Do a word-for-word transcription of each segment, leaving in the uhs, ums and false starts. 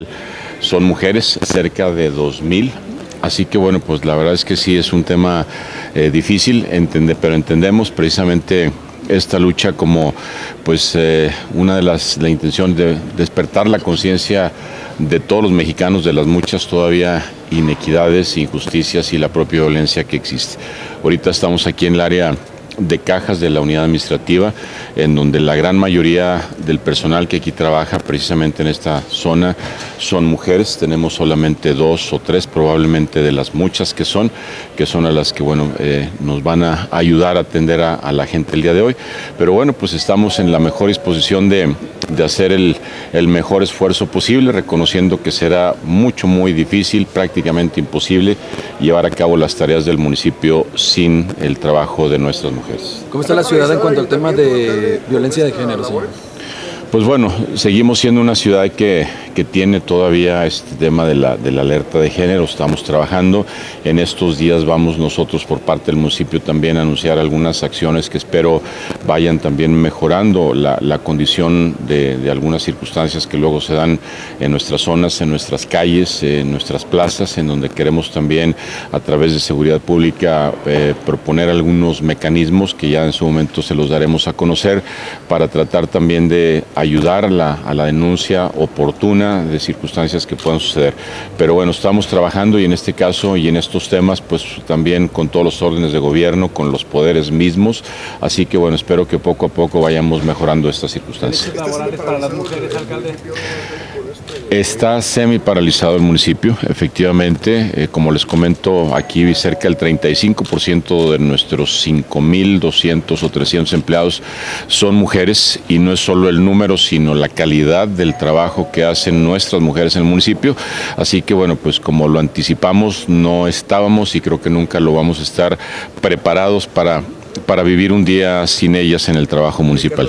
son mujeres, cerca de dos mil. Así que bueno, pues la verdad es que sí es un tema eh, difícil, entender, pero entendemos precisamente esta lucha como pues eh, una de las la intención de despertar la conciencia de todos los mexicanos de las muchas todavía inequidades, injusticias y la propia violencia que existe. Ahorita estamos aquí en el área de cajas de la unidad administrativa, en donde la gran mayoría del personal que aquí trabaja precisamente en esta zona son mujeres. Tenemos solamente dos o tres probablemente de las muchas que son, que son a las que bueno eh, nos van a ayudar a atender a, a la gente el día de hoy. Pero bueno, pues estamos en la mejor disposición de, de hacer el, el mejor esfuerzo posible, reconociendo que será mucho, muy difícil, prácticamente imposible, llevar a cabo las tareas del municipio sin el trabajo de nuestras mujeres. ¿Cómo está la ciudad en cuanto al tema de violencia de género, señor? Pues bueno, seguimos siendo una ciudad que, que tiene todavía este tema de la, de la alerta de género. Estamos trabajando. En estos días vamos nosotros por parte del municipio también a anunciar algunas acciones que espero vayan también mejorando la, la condición de, de algunas circunstancias que luego se dan en nuestras zonas, en nuestras calles, en nuestras plazas, en donde queremos también a través de seguridad pública eh, proponer algunos mecanismos que ya en su momento se los daremos a conocer para tratar también de ayudar a la, a la denuncia oportuna de circunstancias que puedan suceder. Pero bueno, estamos trabajando y en este caso y en estos temas pues también con todos los órdenes de gobierno, con los poderes mismos, así que bueno, espero que poco a poco vayamos mejorando estas circunstancias. ¿Derechos laborales para las mujeres, alcalde? Está semi paralizado el municipio, efectivamente, eh, como les comento, aquí cerca del treinta y cinco por ciento de nuestros cinco mil doscientos o trescientos empleados son mujeres, y no es solo el número, sino la calidad del trabajo que hacen nuestras mujeres en el municipio. Así que bueno, pues como lo anticipamos, no estábamos y creo que nunca lo vamos a estar preparados para, para vivir un día sin ellas en el trabajo municipal.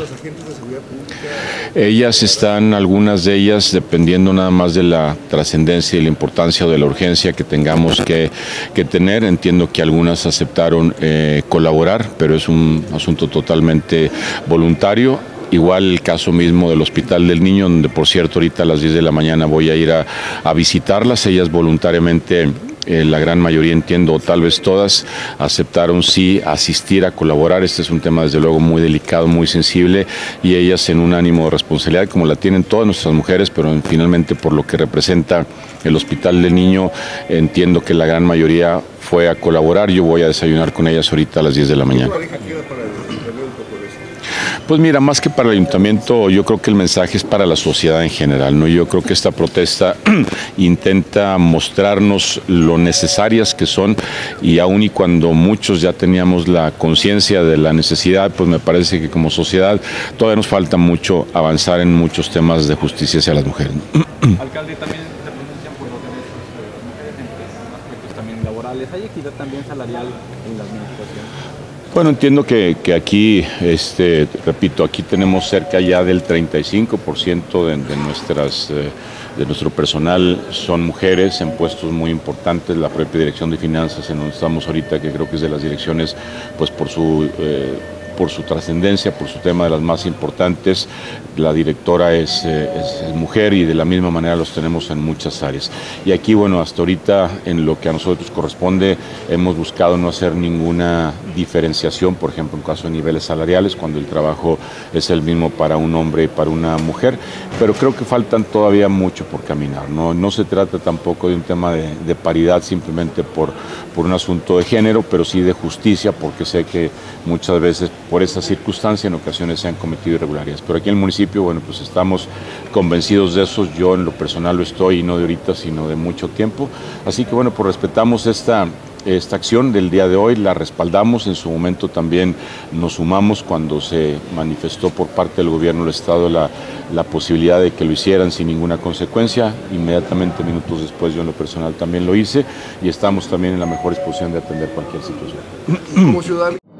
Ellas están, algunas de ellas, dependiendo nada más de la trascendencia y la importancia o de la urgencia que tengamos que, que tener. Entiendo que algunas aceptaron eh, colaborar, pero es un asunto totalmente voluntario. Igual el caso mismo del Hospital del Niño, donde por cierto ahorita a las diez de la mañana voy a ir a, a visitarlas. Ellas voluntariamente, Eh, la gran mayoría, entiendo, o tal vez todas, aceptaron sí asistir a colaborar. Este es un tema desde luego muy delicado, muy sensible, y ellas en un ánimo de responsabilidad, como la tienen todas nuestras mujeres, pero finalmente por lo que representa el Hospital del Niño, entiendo que la gran mayoría fue a colaborar. Yo voy a desayunar con ellas ahorita a las diez de la mañana. Pues mira, más que para el ayuntamiento, yo creo que el mensaje es para la sociedad en general, ¿no? Yo creo que esta protesta intenta mostrarnos lo necesarias que son, y aun y cuando muchos ya teníamos la conciencia de la necesidad, pues me parece que como sociedad todavía nos falta mucho avanzar en muchos temas de justicia hacia las mujeres. Alcalde, también se pronuncian por los derechos de las mujeres en aspectos también laborales. ¿Hay equidad también salarial en la administración? Bueno, entiendo que, que aquí, este, repito, aquí tenemos cerca ya del treinta y cinco por ciento de, de, nuestras, eh, de nuestro personal son mujeres en puestos muy importantes. La propia Dirección de Finanzas, en donde estamos ahorita, que creo que es de las direcciones, pues por su... Eh, por su trascendencia, por su tema de las más importantes, la directora es, eh, es, es mujer, y de la misma manera los tenemos en muchas áreas. Y aquí, bueno, hasta ahorita en lo que a nosotros corresponde hemos buscado no hacer ninguna diferenciación, por ejemplo, en caso de niveles salariales, cuando el trabajo es el mismo para un hombre y para una mujer, pero creo que faltan todavía mucho por caminar. No, no se trata tampoco de un tema de, de paridad simplemente por, por un asunto de género, pero sí de justicia, porque sé que muchas veces por esa circunstancia en ocasiones se han cometido irregularidades. Pero aquí en el municipio, bueno, pues estamos convencidos de eso. Yo en lo personal lo estoy, y no de ahorita, sino de mucho tiempo. Así que bueno, pues respetamos esta, esta acción del día de hoy, la respaldamos. En su momento también nos sumamos cuando se manifestó por parte del gobierno del Estado la, la posibilidad de que lo hicieran sin ninguna consecuencia. Inmediatamente, minutos después, yo en lo personal también lo hice, y estamos también en la mejor disposición de atender cualquier situación. Como ciudadano.